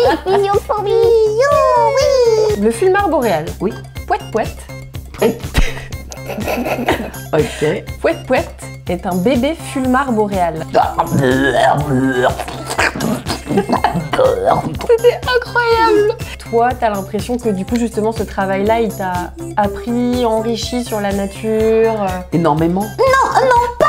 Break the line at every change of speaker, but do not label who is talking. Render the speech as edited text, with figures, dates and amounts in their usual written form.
Mignon pour mignon, oui.
Le fulmar boréal.
Oui.
Pouette pouette.
Ok.
Pouette pouette est un bébé fulmar boréal. C'était incroyable. Toi, t'as l'impression que du coup, justement, ce travail-là, il t'a appris, enrichi sur la nature.
Énormément.
Non,